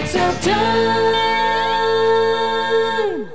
Excel time!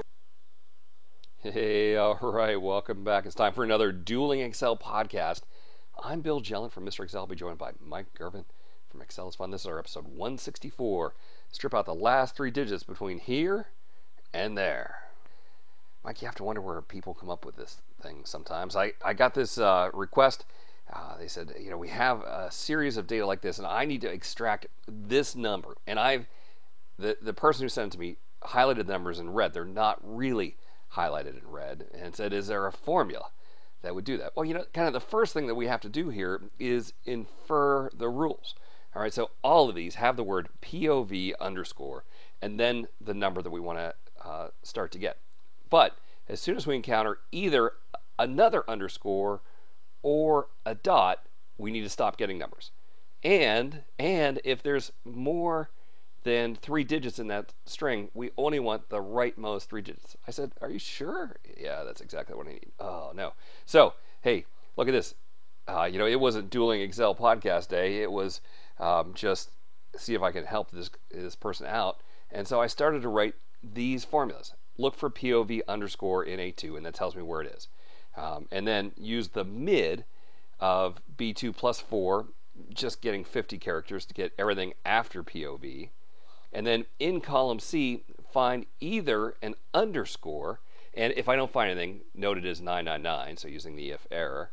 Hey, all right, welcome back. It's time for another Dueling Excel podcast. I'm Bill Jelen from Mr. Excel. I'll be joined by Mike Girvin from Excel is Fun. This is our episode 164. Strip out the last three digits between here and there. Mike, you have to wonder where people come up with this thing sometimes. I got this request. They said, you know, we have a series of data like this, and I need to extract this number. And the person who sent it to me highlighted the numbers in red. They're not really highlighted in red, and said, is there a formula that would do that? Well, you know, kind of the first thing that we have to do here is infer the rules. All right, so all of these have the word POV underscore and then the number that we want to start to get. But as soon as we encounter either another underscore or a dot, we need to stop getting numbers. And if there's more than 3 digits in that string, we only want the rightmost 3 digits. I said, are you sure? Yeah, that's exactly what I need. Oh, no. So, hey, look at this. You know, it wasn't Dueling Excel podcast day. It was just see if I can help this person out. And so I started to write these formulas. Look for POV underscore in A2, and that tells me where it is. And then use the mid of B2 plus 4, just getting 50 characters to get everything after POV. And then in column C, find either an underscore, and if I don't find anything, note it as 999, so using the if error.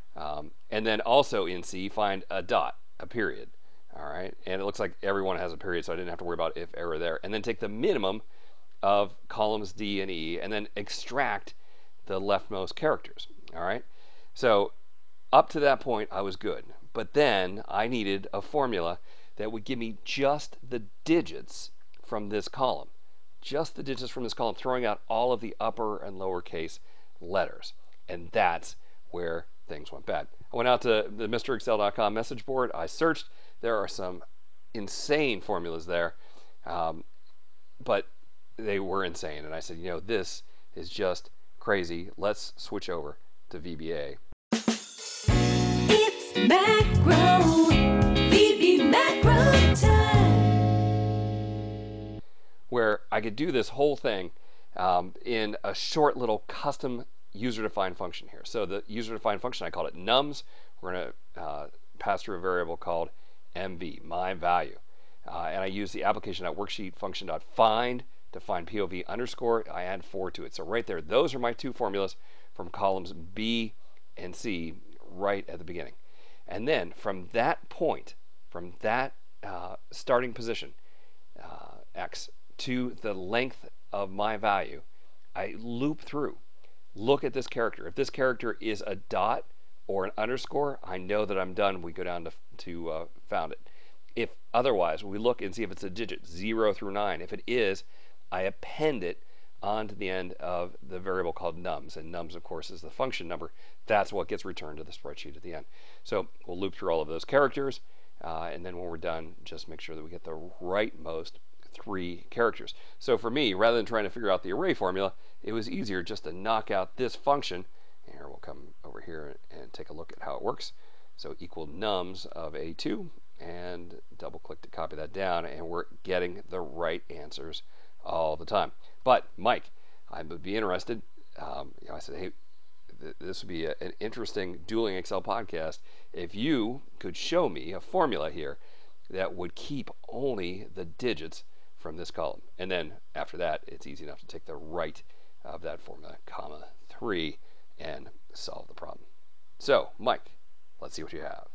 And then also in C, find a dot, a period. All right, and it looks like everyone has a period, so I didn't have to worry about if error there. And then take the minimum of columns D and E, and then extract the leftmost characters. All right, so up to that point, I was good. But then I needed a formula that would give me just the digits from this column. Just the digits from this column, throwing out all of the upper and lowercase letters. And that's where things went bad. I went out to the MrExcel.com message board. I searched. There are some insane formulas there, but they were insane. And I said, you know, this is just crazy. Let's switch over to VBA. It's macro, VB macro time. Where I could do this whole thing in a short little custom user-defined function here. So the user-defined function, I called it nums. We're going to pass through a variable called MV, my value. And I use the application.worksheet function.find to find POV underscore. I add 4 to it. So right there, those are my two formulas from columns B and C right at the beginning. And then from that point, from that starting position, X, to the length of my value, I loop through. Look at this character. If this character is a dot or an underscore, I know that I'm done. We go down to found it. If otherwise, we look and see if it's a digit 0 through 9. If it is, I append it onto the end of the variable called nums. And nums, of course, is the function number. That's what gets returned to the spreadsheet at the end. So we'll loop through all of those characters. And then when we're done, just make sure that we get the rightmost 3 characters. So for me, rather than trying to figure out the array formula, it was easier just to knock out this function. Here, we'll come over here and take a look at how it works. So equal nums of A2, and double click to copy that down, and we're getting the right answers all the time. But Mike, I would be interested. You know, I said, hey, this would be an interesting Dueling Excel podcast if you could show me a formula here that would keep only the digits from this column. And then after that, it's easy enough to take the right of that formula, comma 3, and solve the problem. So, Mike, let's see what you have.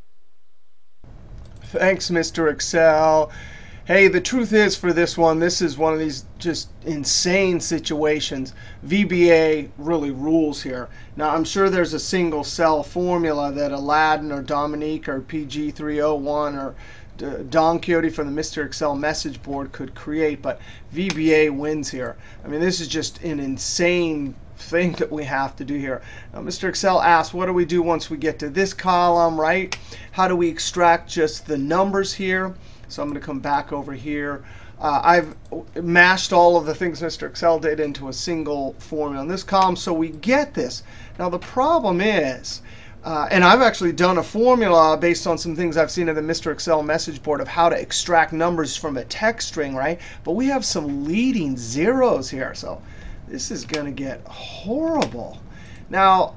Thanks, Mr. Excel. Hey, the truth is for this one, this is one of these just insane situations. VBA really rules here. Now, I'm sure there's a single cell formula that Aladdin or Dominique or PG301 or Don Quixote from the Mr. Excel message board could create, but VBA wins here. I mean, this is just an insane thing that we have to do here. Now, Mr. Excel asks, what do we do once we get to this column, right? How do we extract just the numbers here? So I'm going to come back over here. I've mashed all of the things Mr. Excel did into a single formula in this column, so we get this. Now, the problem is And I've actually done a formula based on some things I've seen in the Mr. Excel message board of how to extract numbers from a text string, right? But we have some leading zeros here. So this is going to get horrible. Now,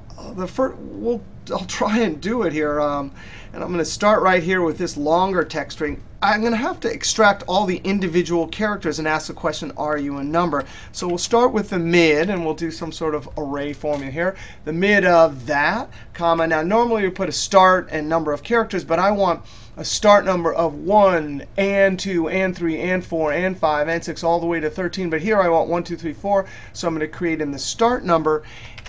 I'll try and do it here. And I'm going to start right here with this longer text string. I'm going to have to extract all the individual characters and ask the question, are you a number? So we'll start with the mid, and we'll do some sort of array formula here. The mid of that, comma. Now, normally we put a start and number of characters, but I want a start number of 1, and 2, and 3, and 4, and 5, and 6, all the way to 13. But here I want 1, 2, 3, 4. So I'm going to create in the start number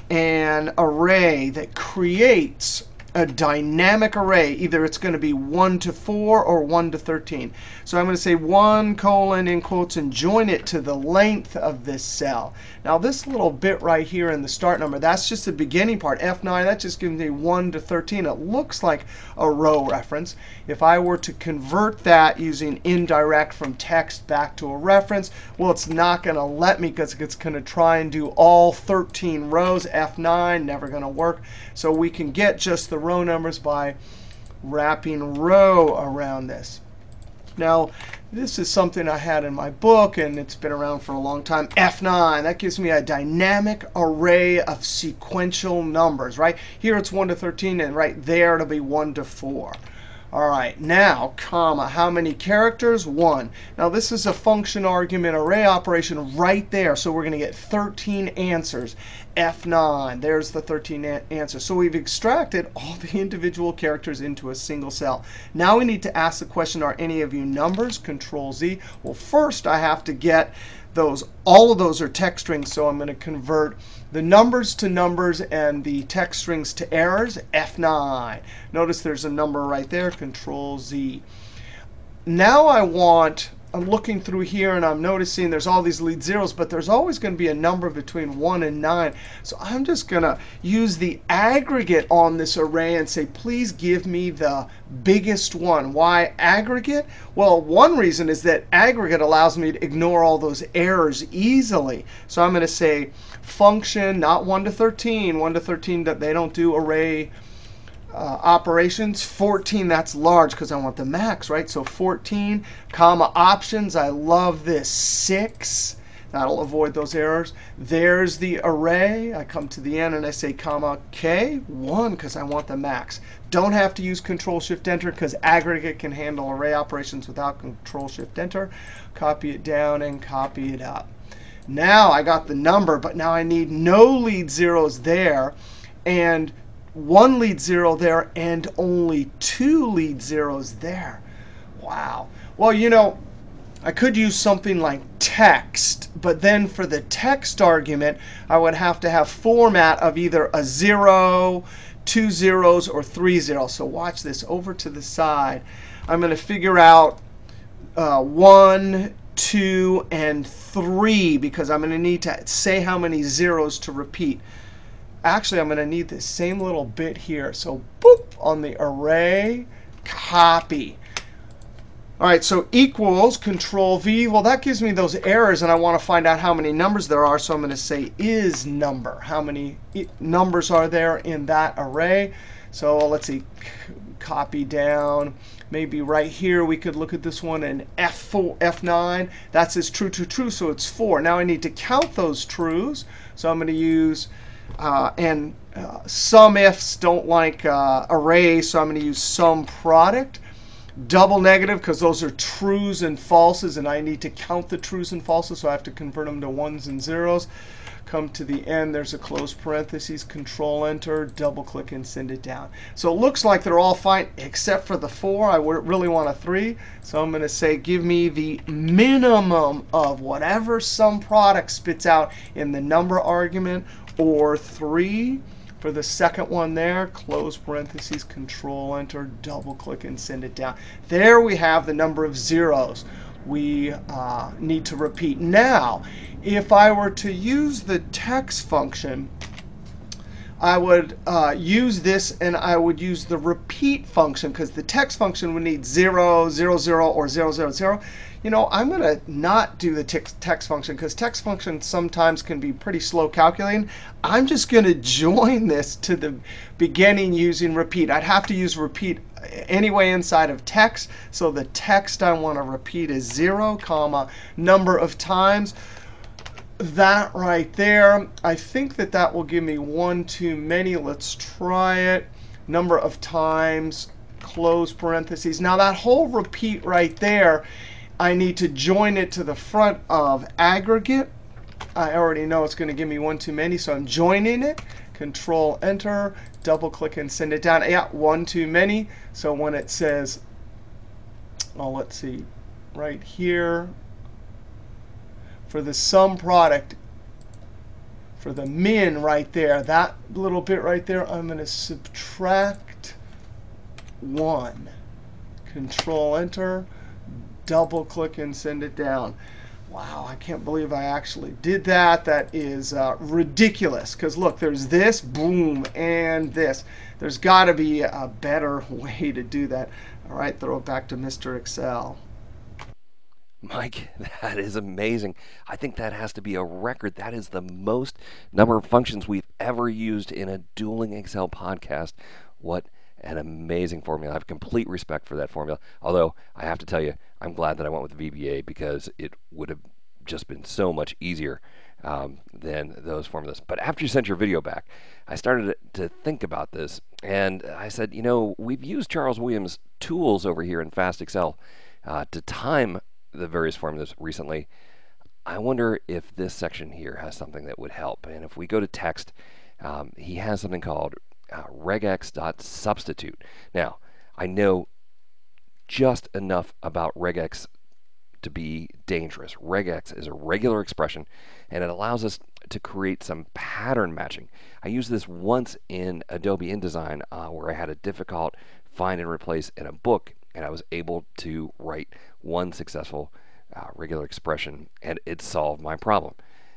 an array that creates a dynamic array. Either it's going to be 1 to 4 or 1 to 13. So I'm going to say 1 colon in quotes and join it to the length of this cell. Now this little bit right here in the start number, that's just the beginning part. F9, that just gives me 1 to 13. It looks like a row reference. If I were to convert that using indirect from text back to a reference, well, it's not going to let me because it's going to try and do all 13 rows. F9, never going to work. So we can get just the row numbers by wrapping row around this. Now, this is something I had in my book, and it's been around for a long time. F9, that gives me a dynamic array of sequential numbers, right? Here it's 1 to 13, and right there it'll be 1 to 4. All right, now, comma, how many characters? 1. Now, this is a function argument array operation right there. So we're going to get 13 answers. F9, there's the 13 answers. So we've extracted all the individual characters into a single cell. Now we need to ask the question, are any of you numbers? Control Z. Well, first I have to get those. All of those are text strings, so I'm going to convert the numbers to numbers and the text strings to errors. F9. Notice there's a number right there. Control Z. Now I'm looking through here, and I'm noticing there's all these lead zeros, but there's always going to be a number between 1 and 9. So I'm just going to use the aggregate on this array and say, please give me the biggest one. Why aggregate? Well, one reason is that aggregate allows me to ignore all those errors easily. So I'm going to say function, not 1 to 13. 1 to 13, they don't do array operations. 14, that's large because I want the max, right? So 14, comma, options. I love this. 6. That'll avoid those errors. There's the array. I come to the end and I say, comma, K, 1, because I want the max. Don't have to use Control-Shift-Enter because aggregate can handle array operations without Control-Shift-Enter. Copy it down and copy it up. Now I got the number, but now I need no lead zeros there, and 1 lead zero there, and only 2 lead zeros there. Wow. Well, you know, I could use something like text, but then for the text argument, I would have to have format of either a 0, 2 zeros, or 3 zeros. So watch this. Over to the side, I'm going to figure out 1, 2, and 3, because I'm going to need to say how many zeros to repeat. Actually, I'm going to need this same little bit here. So boop, on the array, copy. All right, so equals Control V. Well, that gives me those errors, and I want to find out how many numbers there are. So I'm going to say is number. How many numbers are there in that array? So let's see, copy down. Maybe right here we could look at this one and F4, F9. That says true to true, so it's 4. Now I need to count those trues. So I'm going to use some ifs don't like arrays, so I'm going to use sum product. Double negative, because those are trues and falses, and I need to count the trues and falses, so I have to convert them to 1s and 0s. Come to the end, there's a close parentheses, Control-Enter, double-click, and send it down. So it looks like they're all fine except for the 4. I really want a 3. So I'm going to say, give me the minimum of whatever sum product spits out in the number argument, or 3 for the second one there, close parentheses, Control-Enter, double-click, and send it down. There we have the number of zeros we need to repeat. Now, if I were to use the text function, I would use this, and I would use the repeat function because the text function would need 0, 0, 0, or 0, 0, 0. You know, I'm going to not do the text function because text functions sometimes can be pretty slow calculating. I'm just going to join this to the beginning using repeat. I'd have to use repeat anyway inside of text. So the text I want to repeat is 0, comma, number of times. That right there, I think that that will give me one too many. Let's try it. Number of times, close parentheses. Now that whole repeat right there, I need to join it to the front of aggregate. I already know it's going to give me one too many, so I'm joining it. Control Enter, double click and send it down. Yeah, one too many. So when it says, oh, let's see, right here, for the sum product, for the min right there, that little bit right there, I'm going to subtract 1. Control Enter, double click and send it down. Wow, I can't believe I actually did that. That is ridiculous. Because look, there's this, boom, and this. There's got to be a better way to do that. All right, throw it back to Mr. Excel. Mike, that is amazing. I think that has to be a record. That is the most number of functions we've ever used in a Dueling Excel podcast. What an amazing formula. I have complete respect for that formula. Although, I have to tell you, I'm glad that I went with VBA because it would have just been so much easier than those formulas. But after you sent your video back, I started to think about this. And I said, you know, we've used Charles Williams' tools over here in Fast Excel to time the various formulas recently. I wonder if this section here has something that would help. And if we go to text, he has something called RegEx.Substitute. Now, I know just enough about regex to be dangerous. Regex is a regular expression, and it allows us to create some pattern matching. I used this once in Adobe InDesign where I had a difficult find and replace in a book, and I was able to write one successful regular expression, and it solved my problem.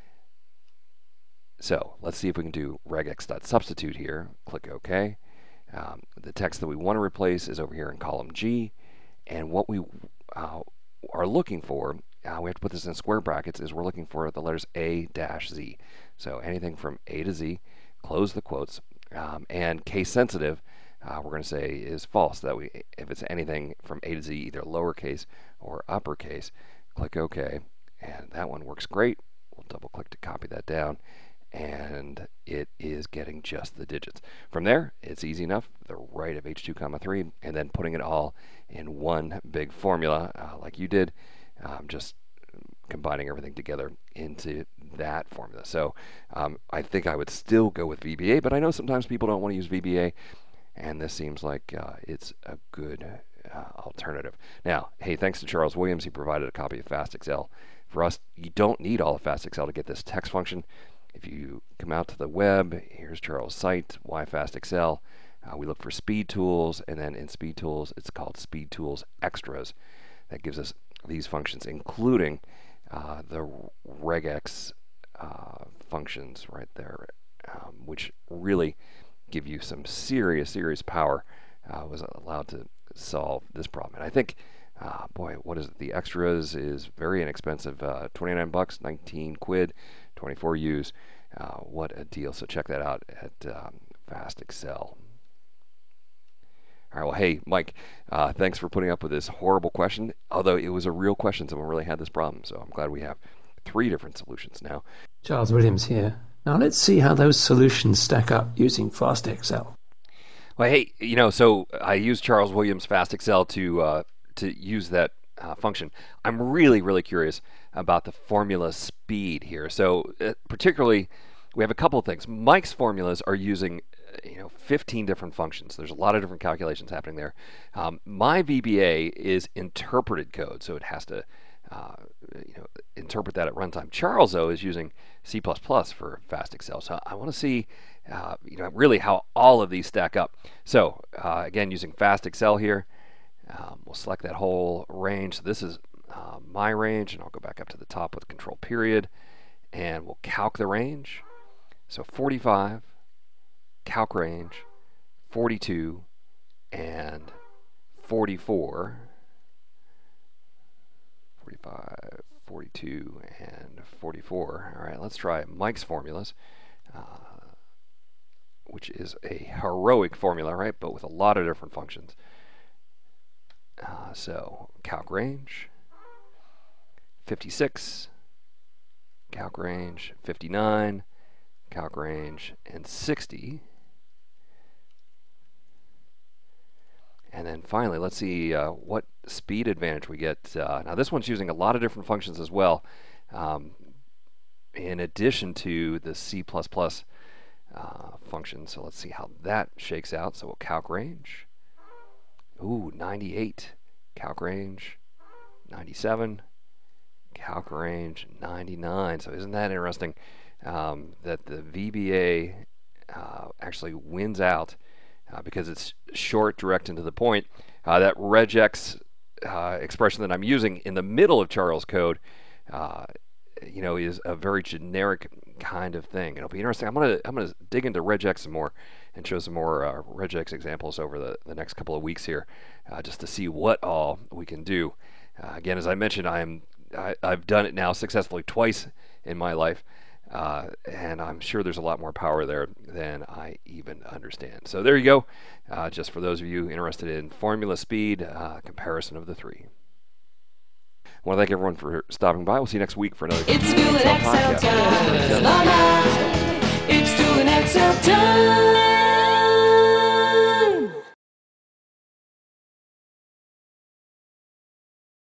So let's see if we can do RegEx.Substitute here. Click OK. The text that we want to replace is over here in column G, and what we are looking for, we have to put this in square brackets, is we're looking for the letters A-Z. So anything from A to Z, close the quotes, and case sensitive, we're going to say is false. That we, if it's anything from A to Z, either lowercase or uppercase, click OK. And that one works great. We'll double click to copy that down. And it is getting just the digits. From there, it's easy enough. The right of H2, comma 3, and then putting it all in one big formula like you did, just combining everything together into that formula. So I think I would still go with VBA, but I know sometimes people don't want to use VBA, and this seems like it's a good alternative. Now, hey, thanks to Charles Williams, he provided a copy of Fast Excel. For us, you don't need all of Fast Excel to get this text function. If you come out to the web, here's Charles' site, Why Fast Excel. We look for Speed Tools, and then in Speed Tools, it's called Speed Tools Extras. That gives us these functions, including the regex functions right there, which really give you some serious power. Was allowed to solve this problem. And I think, boy, what is it? The extras is very inexpensive. 29 bucks, 19 quid, 24 U's. What a deal. So check that out at Fast Excel. All right, well, hey, Mike, thanks for putting up with this horrible question. Although it was a real question, someone really had this problem. So I'm glad we have 3 different solutions now. Charles Williams here. Now let's see how those solutions stack up using Fast Excel. Well, hey, you know, so I used Charles Williams Fast Excel to use that function. I'm really curious about the formula speed here. So particularly, we have a couple of things. Mike's formulas are using 15 different functions. There's a lot of different calculations happening there. My VBA is interpreted code, so it has to interpret that at runtime. Charles, though, is using C++ for Fast Excel. So I want to see really how all of these stack up. So again, using Fast Excel here, we'll select that whole range. So this is my range, and I'll go back up to the top with Control Period, and we'll calc the range. So 45 calc range, 42, and 44. 45, 42, and 44. All right, let's try Mike's formulas, which is a heroic formula, right? But with a lot of different functions. So calc range, 56, calc range, 59, calc range, and 60. And then finally, let's see what speed advantage we get. Now this one's using a lot of different functions as well, in addition to the C++ function. So let's see how that shakes out. So calc range, 98, calc range, 97, calc range, 99. So isn't that interesting that the VBA actually wins out because it's short, direct, and to the point. That RegEx expression that I'm using in the middle of Charles' code, is a very generic kind of thing. It'll be interesting. I'm gonna dig into RegEx some more and show some more RegEx examples over the next couple of weeks here, just to see what all we can do. Again, as I mentioned, I've done it now successfully twice in my life. And I'm sure there's a lot more power there than I even understand. So there you go, just for those of you interested in formula speed, comparison of the three. I want to thank everyone for stopping by. We'll see you next week for another It's Dueling Excel time. It's Dueling Excel time.